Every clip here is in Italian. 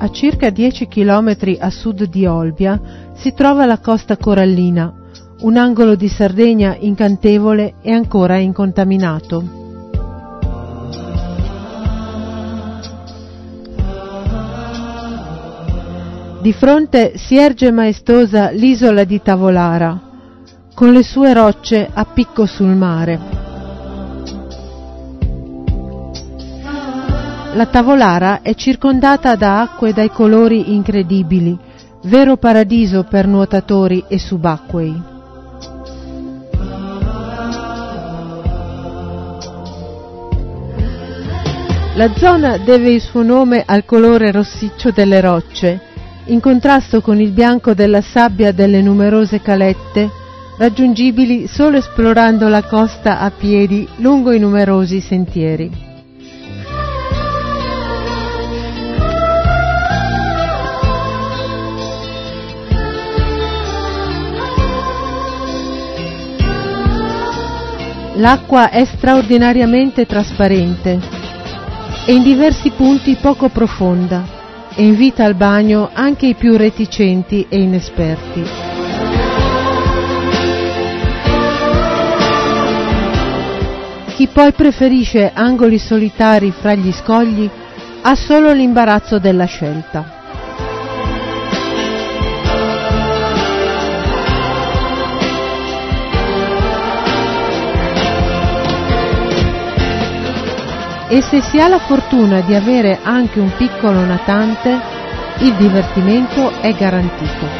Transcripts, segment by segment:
A circa 10 chilometri a sud di Olbia si trova la Costa Corallina, un angolo di Sardegna incantevole e ancora incontaminato. Di fronte si erge maestosa l'isola di Tavolara, con le sue rocce a picco sul mare. La Tavolara è circondata da acque dai colori incredibili, vero paradiso per nuotatori e subacquei. La zona deve il suo nome al colore rossiccio delle rocce, in contrasto con il bianco della sabbia delle numerose calette, raggiungibili solo esplorando la costa a piedi lungo i numerosi sentieri. L'acqua è straordinariamente trasparente e in diversi punti poco profonda e invita al bagno anche i più reticenti e inesperti. Chi poi preferisce angoli solitari fra gli scogli ha solo l'imbarazzo della scelta. E se si ha la fortuna di avere anche un piccolo natante, il divertimento è garantito.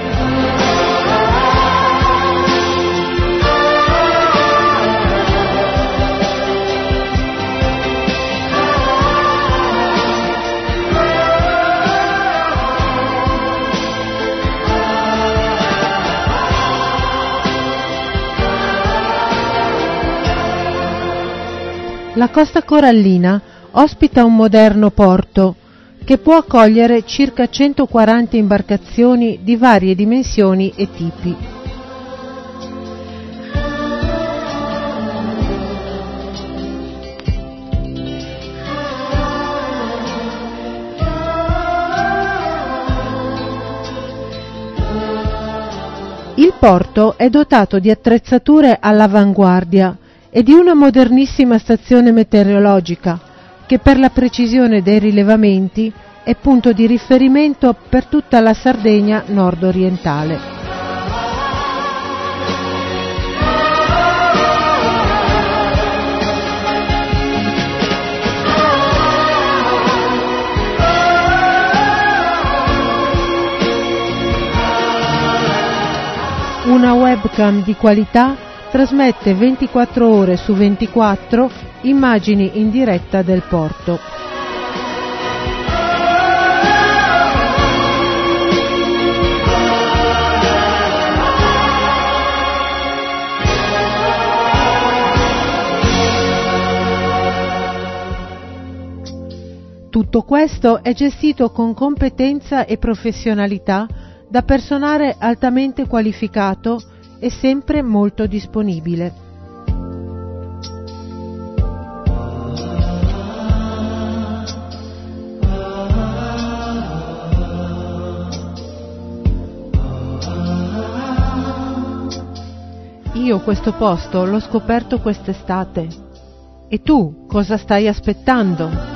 La Costa Corallina ospita un moderno porto che può accogliere circa 140 imbarcazioni di varie dimensioni e tipi. Il porto è dotato di attrezzature all'avanguardia e di una modernissima stazione meteorologica che per la precisione dei rilevamenti è punto di riferimento per tutta la Sardegna nord-orientale. Una webcam di qualità trasmette 24 ore su 24 immagini in diretta del porto. Tutto questo è gestito con competenza e professionalità da personale altamente qualificato e sempre molto disponibile. Io questo posto l'ho scoperto quest'estate. E tu cosa stai aspettando?